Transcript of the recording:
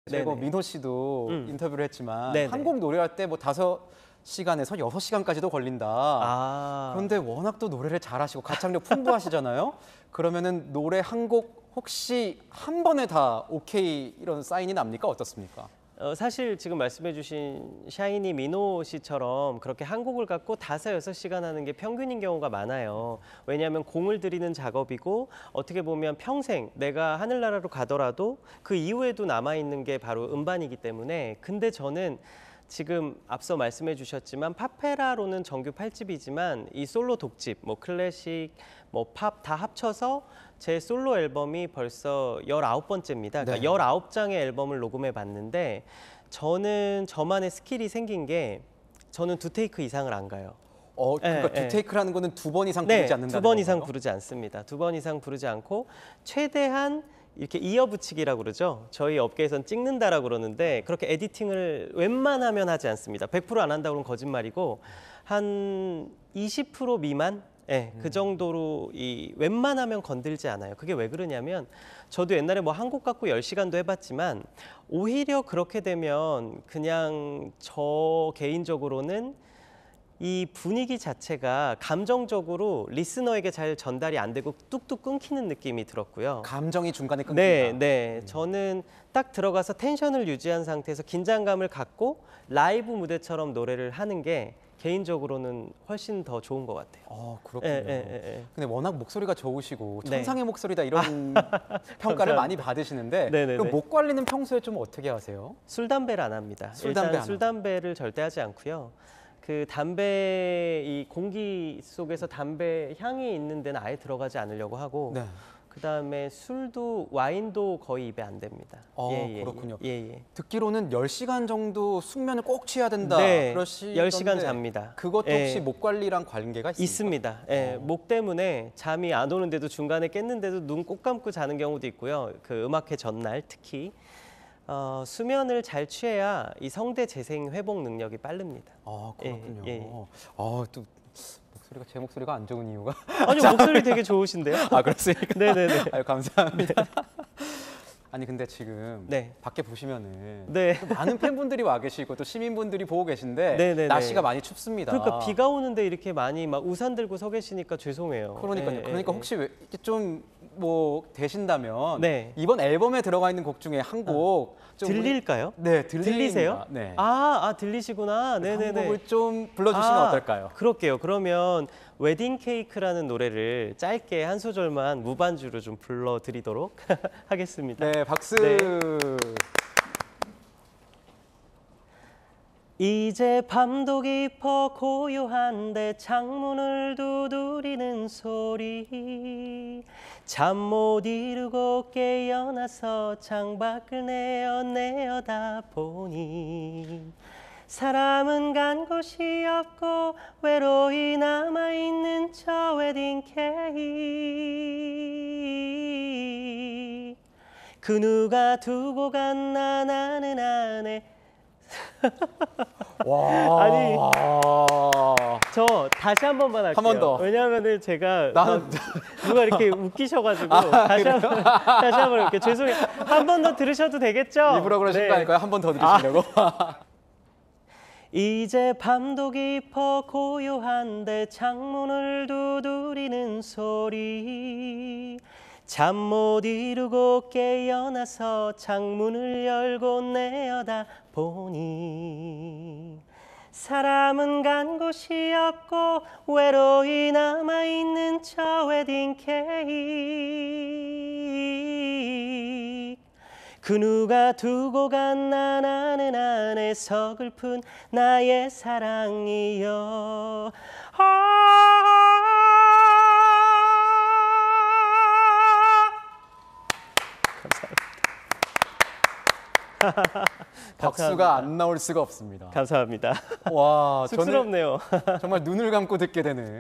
제가 민호 씨도 인터뷰를 했지만 네네. 한 곡 노래할 때 뭐 5시간에서 6시간까지도 걸린다. 아. 그런데 워낙 또 노래를 잘하시고 가창력 풍부하시잖아요. 그러면은 노래 한 곡 혹시 한 번에 다 오케이 이런 사인이 납니까? 어떻습니까? 사실 지금 말씀해주신 샤이니 민호 씨처럼 그렇게 한 곡을 갖고 5, 6시간 하는 게 평균인 경우가 많아요. 왜냐하면 공을 들이는 작업이고 어떻게 보면 평생 내가 하늘나라로 가더라도 그 이후에도 남아있는 게 바로 음반이기 때문에 근데 저는 지금 앞서 말씀해 주셨지만 파페라로는 정규 8집이지만 이 솔로 독집, 뭐 클래식, 뭐 팝 다 합쳐서 제 솔로 앨범이 벌써 19번째입니다. 그러니까 네. 19장의 앨범을 녹음해 봤는데 저는 저만의 스킬이 생긴 게 저는 2테이크 이상을 안 가요. 그러니까 예. 2테이크라는 거는 2번 이상 부르지 않는다는 2번 이상 건가요? 부르지 않습니다. 2번 이상 부르지 않고 최대한 이렇게 이어붙이기라고 그러죠. 저희 업계에선 찍는다라고 그러는데 그렇게 에디팅을 웬만하면 하지 않습니다. 100% 안 한다고 그러면 거짓말이고 한 20% 미만? 네, 그 정도로 웬만하면 건들지 않아요. 그게 왜 그러냐면 저도 옛날에 뭐 한 곡 갖고 10시간도 해봤지만 오히려 그렇게 되면 그냥 저 개인적으로는 이 분위기 자체가 감정적으로 리스너에게 잘 전달이 안 되고 뚝뚝 끊기는 느낌이 들었고요. 감정이 중간에 끊긴다. 네. 저는 딱 들어가서 텐션을 유지한 상태에서 긴장감을 갖고 라이브 무대처럼 노래를 하는 게 개인적으로는 훨씬 더 좋은 것 같아요. 그렇군요. 예. 근데 워낙 목소리가 좋으시고 네. 천상의 목소리다 이런 평가를 많이 받으시는데 네네네. 그럼 목 관리는 평소에 좀 어떻게 하세요? 술, 담배를 안 합니다. 술, 담배 일단 안 술, 담배를 절대 하지 않고요. 그 담배 이 공기 속에서 담배 향이 있는 데는 아예 들어가지 않으려고 하고 네. 그다음에 술도 와인도 거의 입에 안 됩니다. 그렇군요. 예. 듣기로는 10시간 정도 숙면을 꼭 취해야 된다. 네, 그러시던데 10시간 잡니다. 그것도 예. 혹시 목 관리랑 관계가 있습니까? 있습니다. 예, 목 때문에 잠이 안 오는데도 중간에 깼는데도 눈 꼭 감고 자는 경우도 있고요. 그 음악회 전날 특히 수면을 잘 취해야 이 성대 재생 회복 능력이 빠릅니다. 그렇군요. 예. 또 제 목소리가 안 좋은 이유가 아니 목소리 되게 좋으신데요? 그렇습니까? 네네네. 아유, 감사합니다. 아니 근데 지금 네. 밖에 보시면은 네. 또 많은 팬분들이 와 계시고 또 시민분들이 보고 계신데 네네네. 날씨가 많이 춥습니다. 그러니까 비가 오는데 이렇게 많이 막 우산 들고 서 계시니까 죄송해요. 그러니까요. 그러니까 혹시 좀 뭐 되신다면 네. 이번 앨범에 들어가 있는 곡 중에 한 곡 좀 들릴까요? 네, 들리세요? 네. 들리시구나. 한 네네네. 곡을 좀 불러주시면 어떨까요? 그럴게요. 그러면 웨딩 케이크라는 노래를 짧게 한 소절만 무반주로 좀 불러드리도록 하겠습니다. 네, 박수. 네. 이제 밤도 깊어 고요한데 창문을 두드리는 소리 잠 못 이루고 깨어나서 창밖을 내어다 보니 사람은 간 곳이 없고 외로이 남아있는 저 웨딩 케이크 그 누가 두고 갔나 나는 안 해. 와. 아니 저 다시 한 번만 할게요. 한 번 더. 왜냐하면은 제가 나는 누가 이렇게 웃기셔가지고 다시 한번 이렇게 죄송해요. 한 번 더 들으셔도 되겠죠? 일부러 그러신 네. 거 아닐까요? 한 번 더 들으시려고. 이제 밤도 깊어 고요한데 창문을 두드리는 소리 잠 못 이루고 깨어나서 창문을 열고 내어다 보니 사람은 간 곳이 없고 외로이 남아있는 저 웨딩 케이크 그 누가 두고 갔나 나는 안 해 서글픈 나의 사랑이여 박수가 안 나올 수가 없습니다. 감사합니다. 와, 쑥스럽네요. 저는 정말 눈을 감고 듣게 되는